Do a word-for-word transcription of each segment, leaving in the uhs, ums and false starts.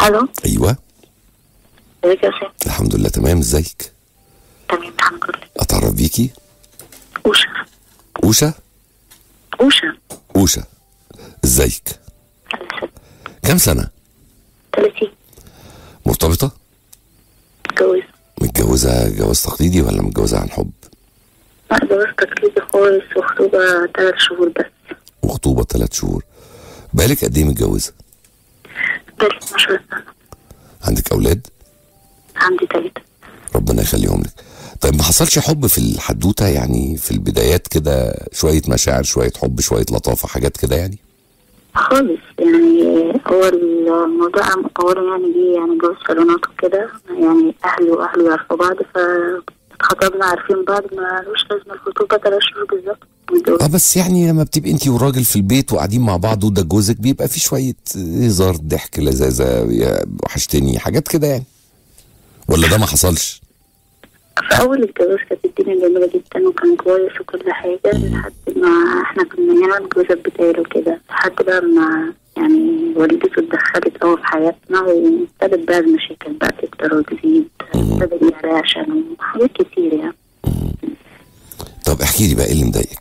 الو. ايوه. ازيك يا اسامه؟ الحمد لله تمام، ازيك؟ تمام الحمد لله. اتعرف بيكي؟ اوشا. اوشا؟ اوشا. اوشا، ازيك؟ ألف. كام سنة؟ ثلاثين. مرتبطة؟ متجوزة. متجوزة جواز تقليدي ولا متجوزة عن حب؟ لا جواز تقليدي خالص، وخطوبة ثلاث شهور بس. وخطوبة ثلاث شهور. بقالك قد ايه متجوزة؟ بقالي اتناشر سنة. عندك أولاد؟ عندي ثلاثة. ربنا يخليهم لك. طيب ما حصلش حب في الحدوتة يعني في البدايات كده، شوية مشاعر شوية حب شوية لطافة حاجات كده يعني؟ خالص يعني. هو الموضوع اولا يعني جه يعني جواز صالونات وكده، يعني اهلي واهله يعرفوا بعض فاتخطبنا عارفين بعض، ما لوش لازمه الخطوبه ثلاث شهور بالظبط. اه بس يعني لما بتبقي انت وراجل في البيت وقاعدين مع بعض وده جوزك بيبقى في شويه هزار ضحك لذاذه، وحشتني حاجات كده يعني، ولا ده ما حصلش؟ في اول الجواز كانت الدنيا جميله جدا وكان كويس وكل حاجه، لحد ما احنا كنا يعني الجوازات بتاعي وكده، لحد بقى ما يعني والدته اتدخلت قوي في حياتنا وابتدت بقى المشاكل بقى تكتر وتزيد، ابتدت يعلى عشان حاجات كتير يعني. طب احكي لي بقى ايه اللي مضايقك؟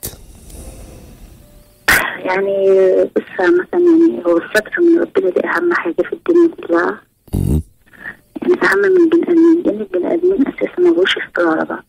يعني بص مثلا يعني هو الستر من ربنا دي اهم حاجه في الدنيا كلها. يعني اهم من البني ادمين، لان البني ادمين اساسا ما بقوش يستروا على بعض.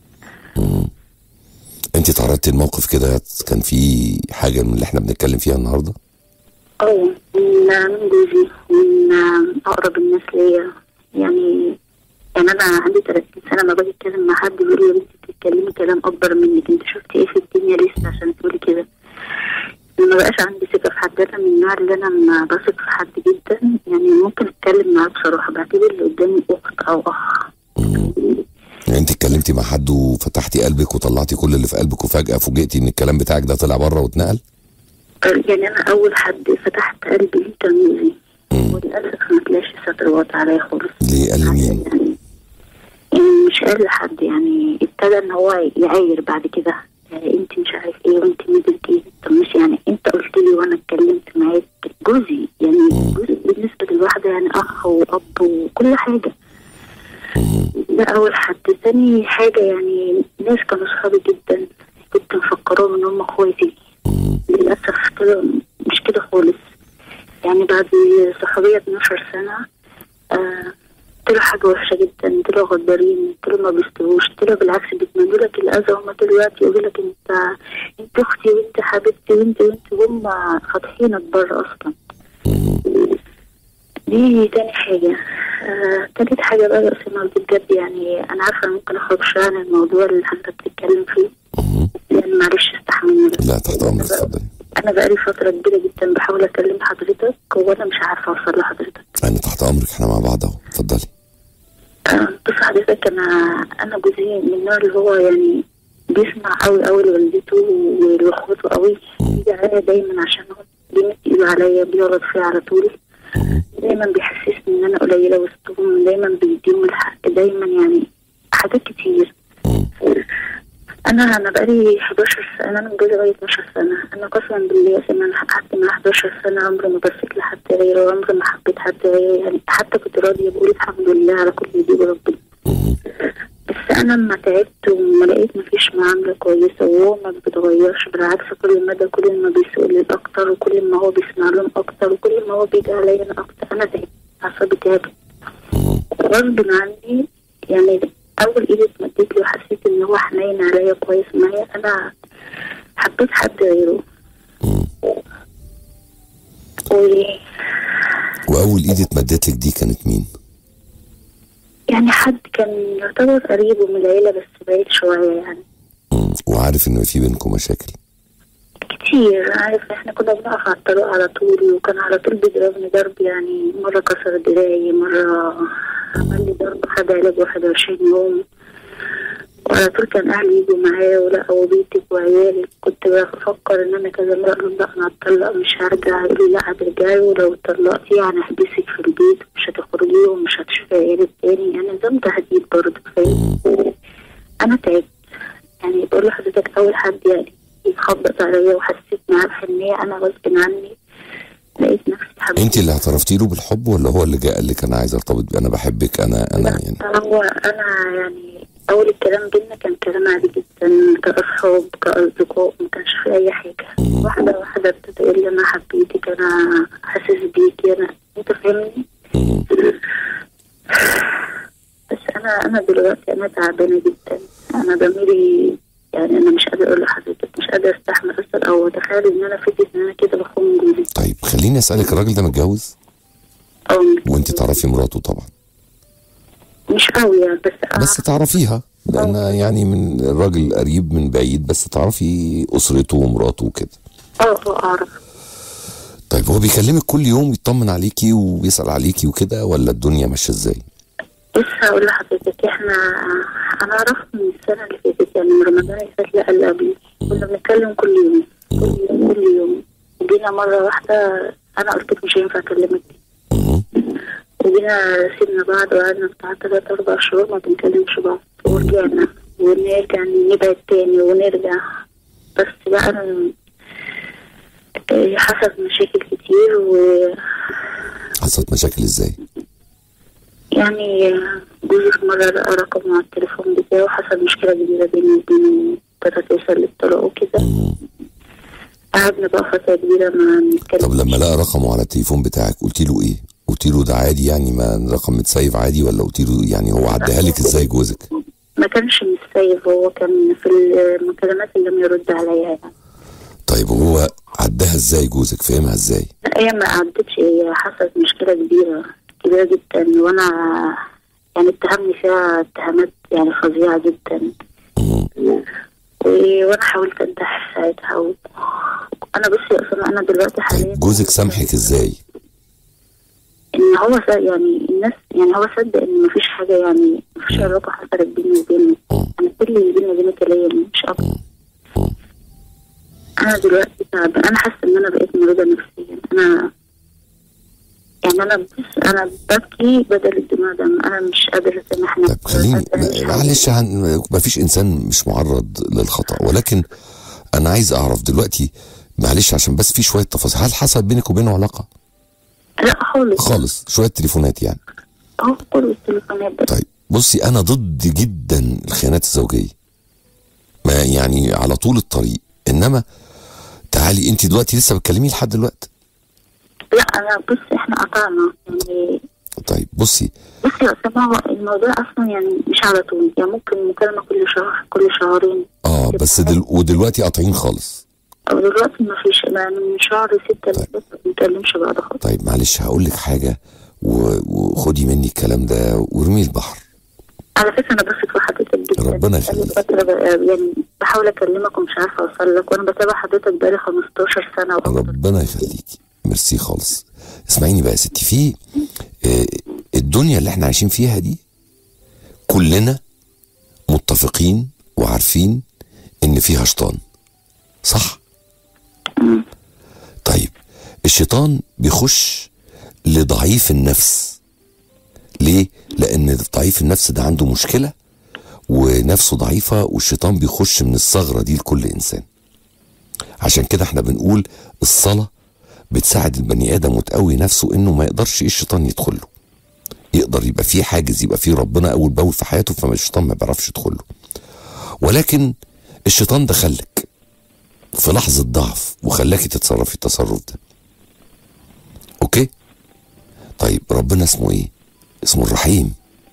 انت تعرضتي لموقف كده كان في حاجه من اللي احنا بنتكلم فيها النهارده؟ اه من من جوزي ومن اقرب الناس ليا يعني. يعني انا عندي ثلاثين سنه ما باجي اتكلم مع حد بيقول لي يا بنتي بتتكلمي كلام اكبر منك، انت شفتي ايه في الدنيا لسه عشان تقولي كده؟ ما بقاش عندي ثقه في حد، انا من النوع اللي انا ما بثق في حد جدا، يعني ممكن اتكلم معاه بصراحه، بعتبر اللي قدامي اخت او اخ. يعني انت اتكلمتي مع حد وفتحتي قلبك وطلعتي كل اللي في قلبك وفجاه فوجئتي ان الكلام بتاعك ده طلع بره واتنقل؟ يعني انا اول حد فتحت قلبي ليه كان جوزي، وللاسف ما طلعش ستر واطي عليا خالص. ليه؟ قال لمين؟ يعني يعني مش قال لحد، يعني ابتدى ان هو يعاير بعد كده، يعني انت مش عارف ايه وانت مدرك ايه. طب مش يعني انت قلت لي وانا اتكلمت معاك، جوزي يعني جوزي بالنسبه للواحده يعني اخ واب وكل حاجه. ده اول حد. ثاني حاجه يعني ناس كانوا صحابي جدا كنت مفكراهم ان هم اخواتي، للاسف كده مش كده خالص. يعني بعد صحوبيه اتناشر سنه آه طلعوا حاجه وحشه جدا، طلعوا غدارين، طلعوا ما بيستووش، طلعوا بالعكس بيتمنوا لك الاذى. هم دلوقتي يقولوا لك انت انت اختي وانت حبيبتي وانت وانت وهم فاتحينك بره اصلا. دي تاني حاجه. آه، تالت حاجه بقى يا اسامه بجد، يعني انا عارفه ممكن اخرج شويه عن الموضوع اللي حضرتك بتتكلم فيه، لان معلش استحملني بس. لا تحت امرك، اتفضلي. انا بقالي فتره كبيره جدا بحاول اكلم حضرتك وانا مش عارفه اوصل لحضرتك. انا تحت امرك، احنا مع بعض اهو، اتفضلي. آه، بص حضرتك، انا انا جوزي من النوع اللي هو يعني بيسمع قوي قوي لوالدته ولاخواته قوي، بيجي عليا دايما عشانهم، بيمد ايده عليا، بيغلط فيا على طول، دايما بيحسسني ان انا قليله وسطهم، دايما بيديهم الحق، دايما يعني حاجات كتير. انا انا بقالي حداشر سنه، انا متجوزه بقالي اتناشر سنه، انا قسما بالله ان انا قعدت معاه حداشر سنه، عمري ما بصيت لحد غيره، وعمري ما حبيت حد غيره، يعني حتى كنت راضيه بقول الحمد لله على كل اللي بيجي ربنا. بس انا لما تعبت وما لقيت مفيش معامله كويسه، وهو ما بيتغيرش، بالعكس كل مدى كل ما بيسوق لي اكتر، وكل ما هو بيسمع لهم اكتر، وكل ما هو بيجي عليا انا اكتر، انا تعبت، اعصابي تعبت غصب عني. يعني اول ايدي اتمدت له وحسيت ان هو حنين عليا كويس معايا، انا حبيت حد غيره. و... واول ايد اتمدت لك دي كانت مين؟ يعني حد كان يعتبر قريب من العيله بس بعيد شويه يعني. مم. وعارف ان في بينكم مشاكل كتير، عارف احنا كنا بنقف على الطريق على طول، وكان على طول بيضربني ضرب، يعني مره كسر دراعي، مره عمل لي ضرب، خد علاج واحد وعشرين يوم، وعلى طول كان اهلي يجوا معايا ولقوا بيتك وعيالك. كنت بفكر ان انا كذا مره اقول لا انا هتطلق مش هرجع، يقولوا لا هترجعي، ولو اتطلقتي يعني هحبسك في البيت ومش هتخرجي ومش هتشوفي عيالك تاني، يعني نظام تهديد برضه، فاهم؟ انا تعبت، يعني بقول لحضرتك اول حد يعني يخبط عليا وحسيت معاه بحنيه، انا غصب عني لقيت نفسي حبيت. انت اللي اعترفتي له بالحب ولا هو اللي جاء قال لك انا عايز ارتبط بيه، انا بحبك انا انا يعني؟ هو انا يعني اول الكلام بينا كان كلام عادي جدا كاصحاب كاصدقاء، ما كانش في اي حاجه. مم. واحده واحده ابتدى يقول لي انا حبيتك، انا حاسس بيكي، انا انت فاهمني. بس انا انا دلوقتي انا تعبانه جدا، انا ضميري يعني انا مش قادره اقول لحضرتك، مش قادره استحمل اصلا او اتخيل ان انا فكره ان انا كده بخون جوزي. طيب خليني اسالك، الراجل ده متجوز؟ اه. وانت تعرفي مراته طبعا؟ مش قوي يعني بس بس تعرفيها لان يعني من الراجل قريب من بعيد، بس تعرفي اسرته ومراته وكده. اه اه اعرف. طيب هو بيكلمك كل يوم يطمن عليكي وبيسال عليكي وكده ولا الدنيا ماشيه ازاي؟ بس هقول لحضرتك احنا انا عرفت من السنه اللي فاتت يعني من رمضان اللي فات لا اللي قبل كنا بنتكلم كل يوم كل يوم كل يوم. جينا مره واحده انا قلت لك مش هينفع اكلمك، وجينا سيبنا بعض وقعدنا بتاع ثلاث اربع شهور ما بنكلمش بعض، ورجعنا ونرجع نبعد تاني ونرجع. بس بقى أنا حصلت مشاكل كتير. و حصلت مشاكل ازاي؟ يعني جوزي في مرة لقى رقم على التليفون بتاعه، حصل مشكلة كبيرة بيني وبينه، ابتدت توصل للطلاق وكده. قعدنا بقى فترة كبيرة ما نتكلمش. طب لما لقى رقمه على التليفون بتاعك قلتي له ايه؟ قلتي له ده عادي يعني ما الرقم متسيف عادي، ولا قلتي له يعني هو عداها لك ازاي جوزك؟ ما كانش متسيف، هو كان في المكالمات اللي لم يرد عليا يعني. طيب هو عداها ازاي جوزك؟ فهمها ازاي؟ هي ما عدتش، هي حصلت مشكلة كبيرة كبيرة جدا، وانا يعني اتهمني فيها اتهامات يعني فظيعة جدا. وانا حاولت انتحر ساعتها و... انا بصي اصلا انا دلوقتي حاليا. طيب جوزك سامحك ازاي؟ ان هو يعني الناس يعني هو صدق ان مفيش حاجه يعني مفيش علاقه حصلت بيني وبينه، انا كل اللي بيني وبينه كلام مش اكتر. انا دلوقتي تعب، انا حاسه ان انا بقيت مريضه نفسيا، انا يعني انا بص انا ببكي بدل الدموع دم، انا مش قادره اسامح نفسي. طيب خليني معلش هن... مفيش انسان مش معرض للخطا، ولكن انا عايز اعرف دلوقتي معلش عشان بس في شويه تفاصيل، هل حصل بينك وبينه علاقه؟ لا خالص خالص، شويه تليفونات يعني؟ اه كل التليفونات بس. طيب بصي انا ضد جدا الخيانات الزوجيه، ما يعني على طول الطريق، انما تعالي انت دلوقتي لسه بتكلميه لحد دلوقتي؟ لا انا بص احنا قطعنا يعني. طيب بصي بصي يا اسامه الموضوع اصلا يعني مش على طول، يعني ممكن مكالمه كل شهر كل شهرين. اه بس دل... ودلوقتي قاطعين خالص؟ دلوقتي ما فيش، يعني من شهر ستة طيب. لسه ما بنتكلمش بعض خالص. طيب معلش هقول لك حاجه و... وخدي مني الكلام ده وارميه البحر. على فكره انا بثق في حضرتك جدا، ربنا يخليك. يعني بحاول اكلمك ومش عارفه اوصل لك، وانا بتابع حضرتك بقالي خمستاشر سنه وأكتر. ربنا يخليكي، ميرسي خالص. اسمعيني بقى يا ستي، في آه الدنيا اللي احنا عايشين فيها دي كلنا متفقين وعارفين ان فيها شيطان، صح؟ مم. طيب الشيطان بيخش لضعيف النفس، ليه؟ لان ضعيف النفس ده عنده مشكله ونفسه ضعيفه، والشيطان بيخش من الثغره دي لكل انسان. عشان كده احنا بنقول الصلاه بتساعد البني ادم وتقوي نفسه انه ما يقدرش ايه الشيطان يدخل له، يقدر يبقى فيه حاجز، يبقى فيه ربنا اول باول في حياته، فما الشيطان ما بيعرفش يدخل له. ولكن الشيطان دخلك في لحظه ضعف وخلاكي تتصرفي التصرف ده، اوكي؟ طيب ربنا اسمه ايه؟ اسمه الرحيم.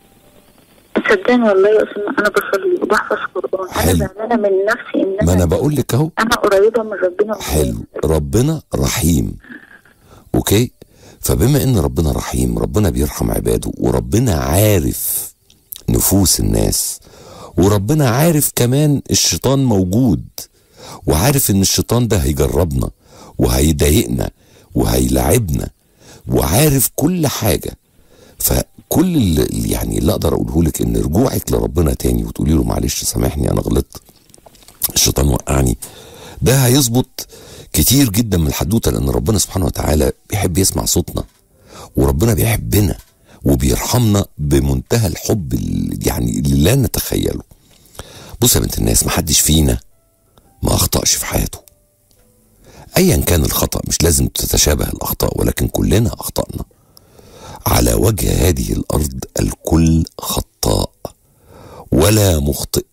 صدقني والله يا اسامه انا بصلي وبحفظ قرآن، انا زعلانه من نفسي ان ما انا بقول لك اهو انا قريبه من ربنا. حلو، ربنا رحيم، اوكي؟ فبما ان ربنا رحيم، ربنا بيرحم عباده، وربنا عارف نفوس الناس، وربنا عارف كمان الشيطان موجود، وعارف ان الشيطان ده هيجربنا وهيضايقنا وهيلعبنا، وعارف كل حاجه. فكل اللي يعني اللي اقدر اقوله لك ان رجوعك لربنا تاني وتقولي له معلش سامحني انا غلطت، الشيطان وقعني، ده هيظبط كتير جدا من الحدوته، لان ربنا سبحانه وتعالى بيحب يسمع صوتنا، وربنا بيحبنا وبيرحمنا بمنتهى الحب اللي يعني اللي لا نتخيله. بص يا بنت الناس، محدش فينا ما اخطأش في حياته. ايا كان الخطأ، مش لازم تتشابه الاخطاء، ولكن كلنا اخطأنا. على وجه هذه الارض الكل خطاء ولا مخطئ،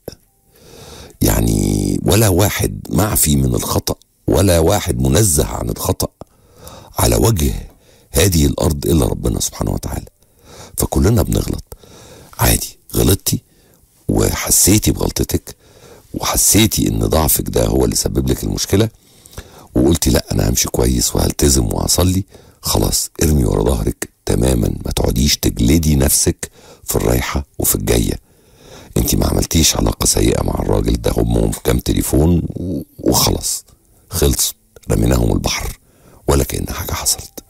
يعني ولا واحد معفي من الخطأ ولا واحد منزه عن الخطأ على وجه هذه الارض الا ربنا سبحانه وتعالى. فكلنا بنغلط عادي. غلطتي وحسيتي بغلطتك وحسيتي ان ضعفك ده هو اللي سبب لك المشكلة، وقلتي لا انا همشي كويس وهلتزم وهصلي، خلاص ارمي ورا ظهرك تماما. ما تقعديش تجلدي نفسك في الرايحة وفي الجاية. انت ما عملتيش علاقة سيئة مع الراجل ده، هم في كام تليفون وخلاص خلص، رميناهم البحر ولا كأن حاجة حصلت.